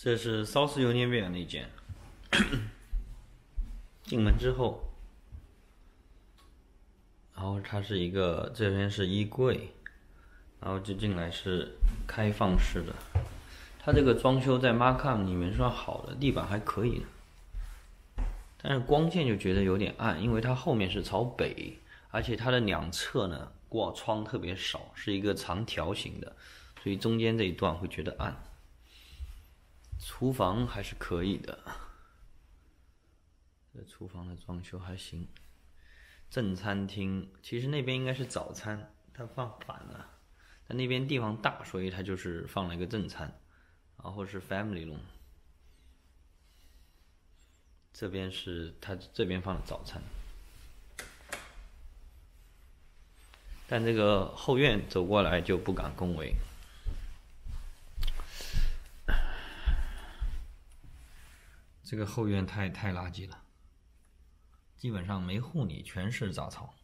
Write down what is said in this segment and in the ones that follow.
这是South Union那间。进门之后，然后它是一个，这边是衣柜，然后就进来是开放式的。它这个装修在 Markham 里面算好的，地板还可以的，但是光线就觉得有点暗，因为它后面是朝北，而且它的两侧呢挂窗特别少，是一个长条形的，所以中间这一段会觉得暗。厨房还是可以的，这厨房的装修还行。正餐厅其实那边应该是早餐，它放反了，但那边地方大，所以它就是放了一个正餐，然后是 family room。这边是它这边放的早餐，但这个后院走过来就不敢恭维。这个后院太垃圾了，基本上没护理，全是杂草。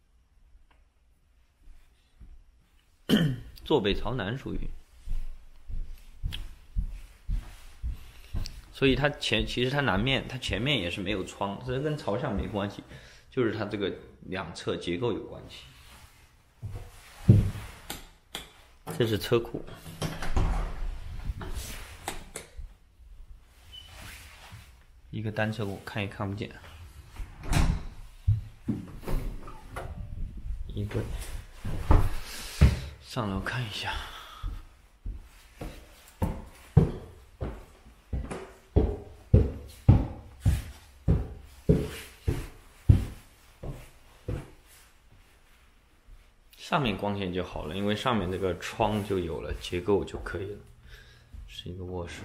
坐北朝南属于，所以它其实它南面它前面也是没有窗，这跟朝向没关系，就是它这个两侧结构有关系。这是车库。一个单车库看也看不见，衣柜，上楼看一下。上面光线就好了，因为上面这个窗就有了，结构就可以了，是一个卧室。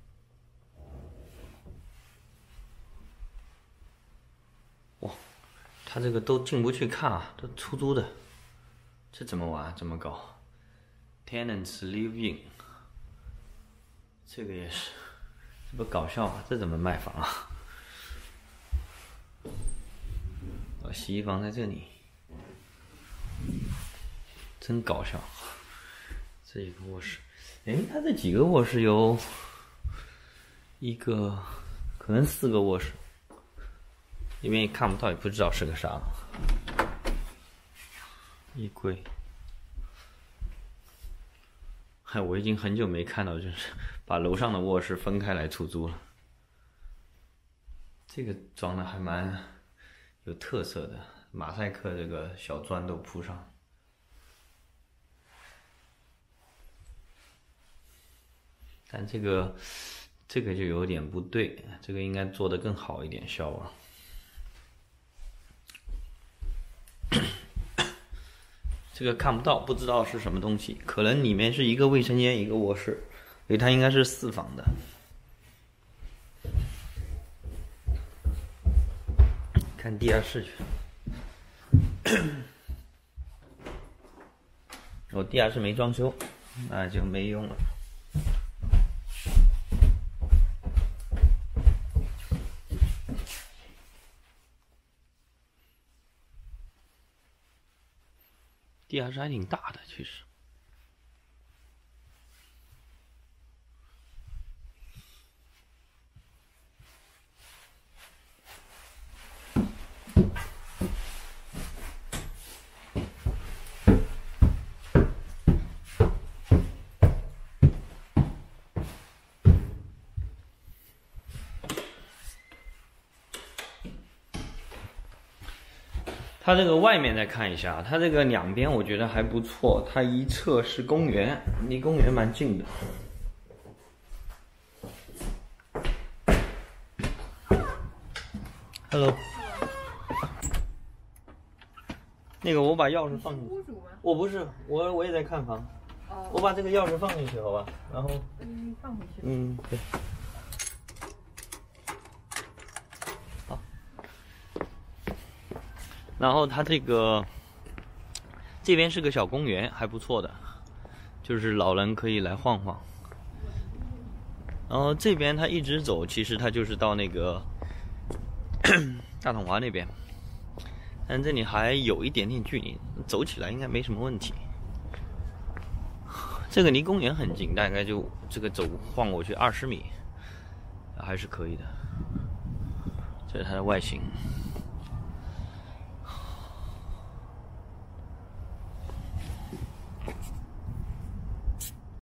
哇，他这个都进不去看啊，都出租的，这怎么玩？怎么搞 ？Tenants live in， 这个也是，这不搞笑吗？这怎么卖房啊？洗衣房在这里，真搞笑。这一个卧室，哎，他这几个卧室有一个，可能4个卧室。里面也看不到，也不知道是个啥。衣柜，我已经很久没看到，就是把楼上的卧室分开来出租了。这个装的还蛮有特色的，马赛克这个小砖都铺上。但这个就有点不对，这个应该做得更好一点，消啊。这个看不到，不知道是什么东西，可能里面是一个卫生间，一个卧室，所以它应该是4房的。看地下室去。我地下室没装修，那就没用了。地下室还挺大的，其实。它这个外面再看一下，它这个两边我觉得还不错，它一侧是公园，离公园蛮近的。Hello， 那个我把钥匙放进去。屋主吗？我不是，我也在看房。哦。我把这个钥匙放进去，好吧？然后。放回去。对。然后它这边是个小公园，还不错的，就是老人可以来晃晃。然后这边它一直走，其实它就是到那个大统华那边，但这里还有一点点距离，走起来应该没什么问题。这个离公园很近，大概就这个走晃过去20米。 还是可以的。这是它的外形。